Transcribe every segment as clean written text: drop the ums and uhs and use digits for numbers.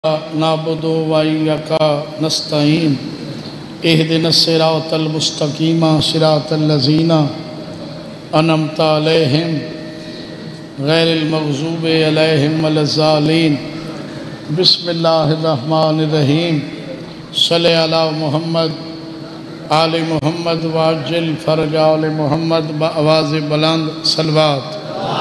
नाबुदु व इय्याका नस्तईन इहदिनस सिरातल मुस्तकीम सिरातल लज़ीना अनअमता अलैहिम गैरिल मग़ज़ूबि अलैहिम वलज़्ज़ालीन। बिस्मिल्लाहिर रहमानिर रहीम। सल्ले अला मुहम्मद आले मुहम्मद वाजिल फ़रज आले मुहम्मद बआवाज़ बुलंद सलवात।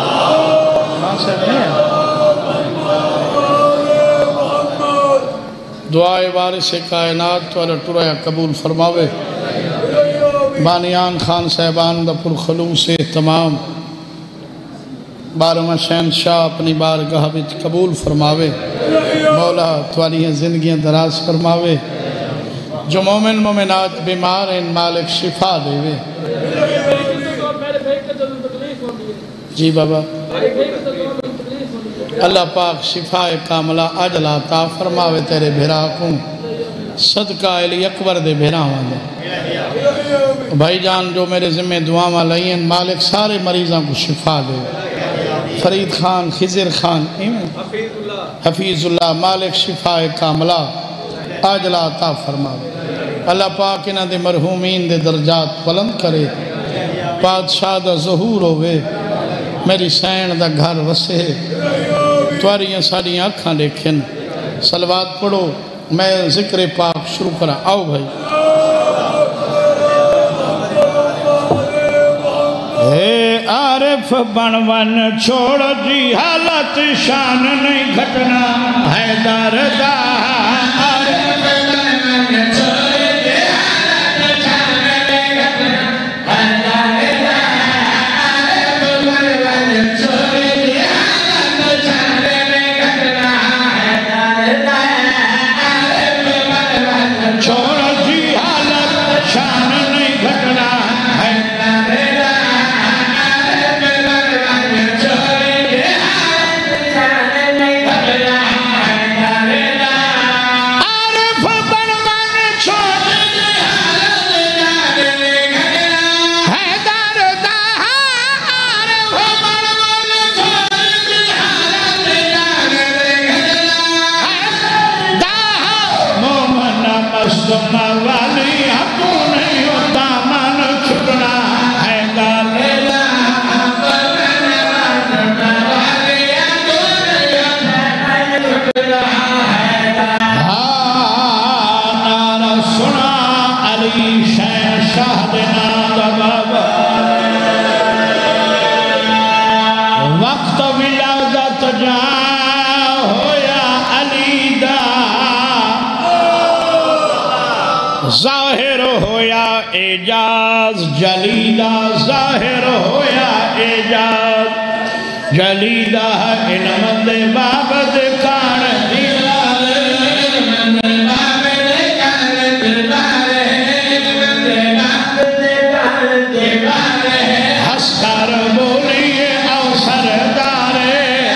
दुआए वारिस कायनात वाला टुराया कबूल फरमावे। बानियान खान साहबान दा पुरखलूस से तमाम बारहवां शहनशाह अपनी बारगाह विच कबूल फरमावे। मौला तुहाड़ियां जिंदगियां दराज फरमावे। जो मोमिन मोमिनात बीमार हैं मालिक शिफा देवे। जी बाबा अल्लाह पाक शिफाए कामला अजला ता फरमावे तेरे भेरा को सदका अली अकबर दे भेरावां दे। भाईजान जो मेरे ज़िम्मे दुआवां लई मालिक सारे मरीज़ों को शिफा दे। फरीद खान खिजर खान हफीजुल्लाह मालिक शिफाए कामला अजला ता फरमावे। अल्लाह पाक इन्हां दे मरहूमीन दे दर्जात बुलंद करे। बादशाह दा ज़हूर होवे। मेरी सैन दा घर वसे। तुहारियां साड़ियां अखां देखें। सलवात पढ़ो। मैं जिक्र पाक शुरू करा। आओ भाई। हे आरिफ बनवन छोड़ जी हालत शान नहीं घटना है दरदा। ज़ाहिर होया एजाज जलीदा ज़ाहिर होया एजाज जलीदा इल्म दे बाबत कान हस्कर बोलिए अवसरदारे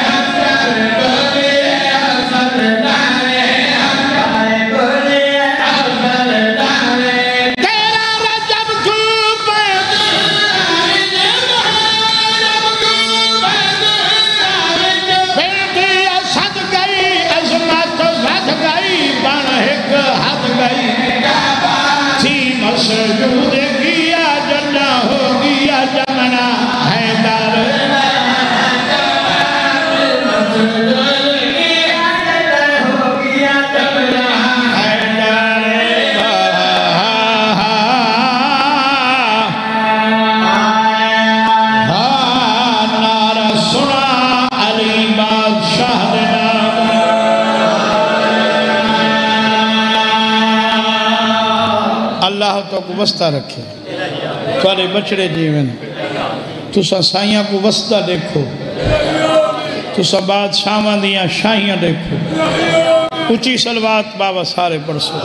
तो वस्ता रखे थोड़े बछड़े जीवन तुसा साइया को वस्ता देखो तुसा बादशाह दियां शाहियां देखो। उची सलवात बाबा सारे परसों।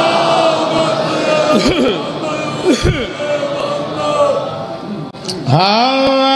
हाँ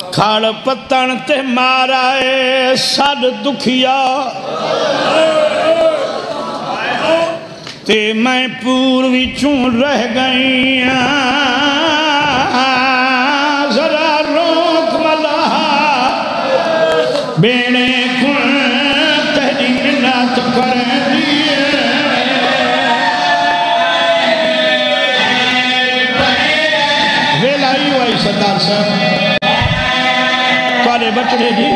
खाड़ पत्तन ते मारा है सद दुखिया ते मैं पूर्वी चूं रह गई जरा रोक मला बेड़े कुन तेरी मिन्नत कर वेला ही हुआ सरदार साहब तुम्हारे बचड़े जी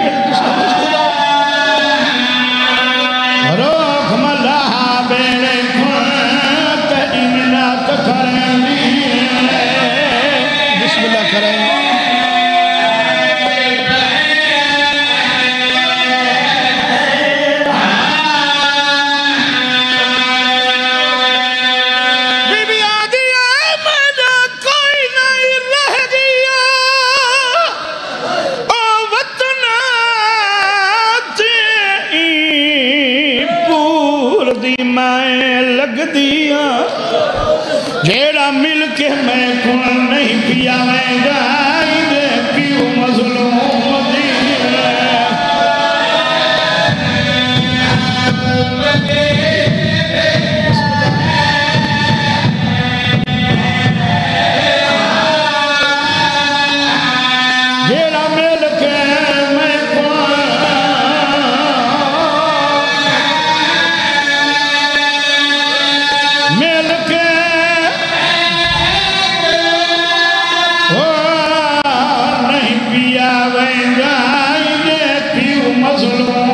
रोक मला बेड़े बिस्मिल्लाह करें बीबी आ गया मेरा कोई नहीं रह गया ओ वतन पूर दी मैं लग दिया जेड़ा मिल के मैं कौन नहीं पिया मैं गाई दे क्यों मजलूम जेड़ा मिल के मैं मिल के नहीं पिया मजलूम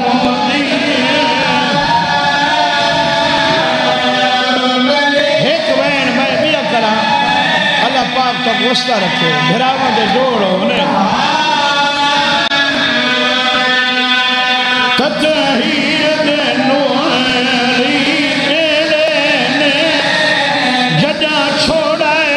एक वैन मैं बिया करा अल्लाह पाक तक वस्ता रखे घरावा दे जोड़ो ने तजहीर दे नूरी मेरे ने जजा छोड़ाए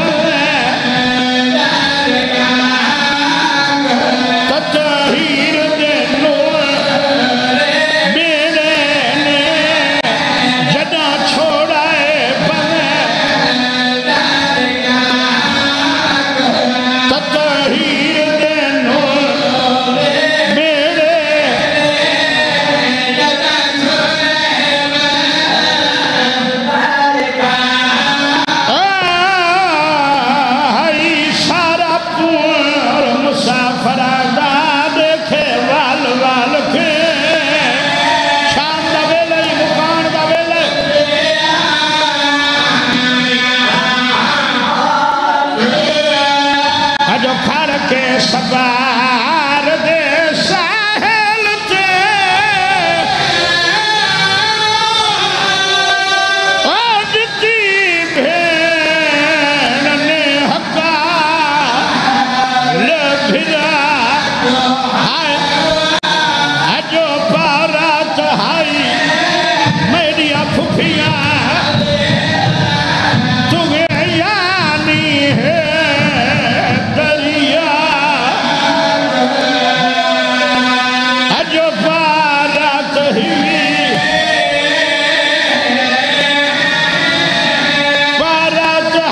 सवार दे साहिल ते जिती भेण ने हका भिरा जो बारात हाई मेरिया फुफिया तुम्हें यानी है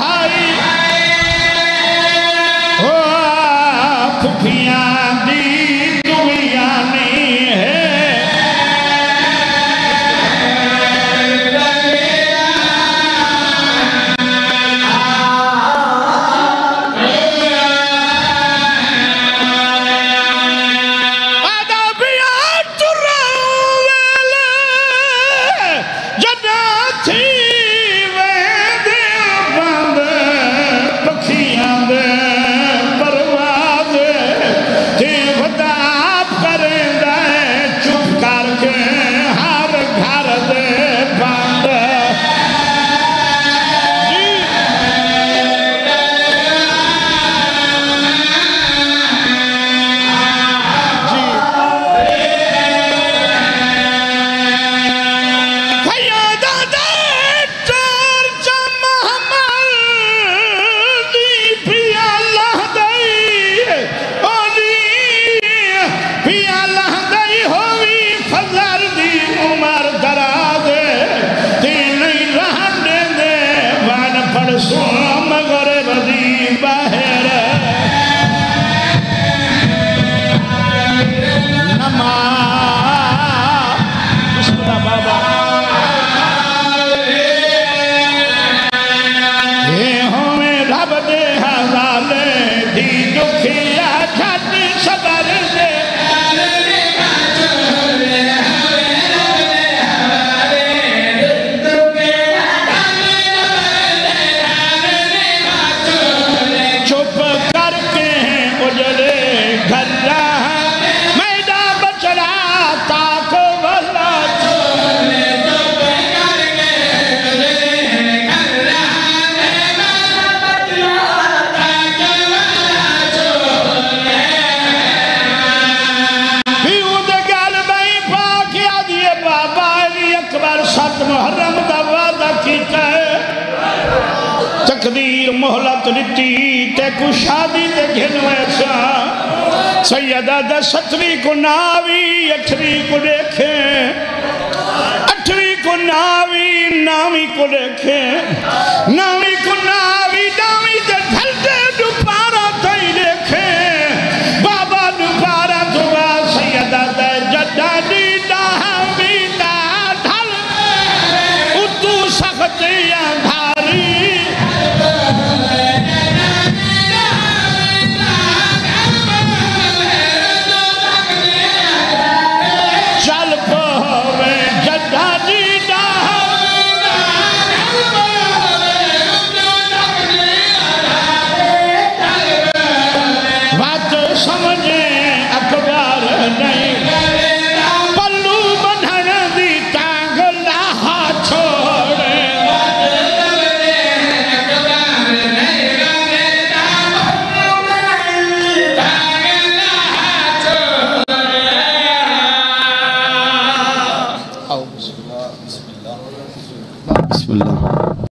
खुफिया दी तकदीर मोहलत दिती ते को शादी ते घिन वैसा सैयदा दा 7वीं को नावी 8वीं को देखे 8वीं को नावी 9वीं को देखे 9वीं को नावी 9वीं ते ढलते दुपारा तई देखे बाबा दुपारा दुआ सैयदा दा जड्डा दी दावी दा ढल उतू सख्त या भारी बिस्मिल्लाह।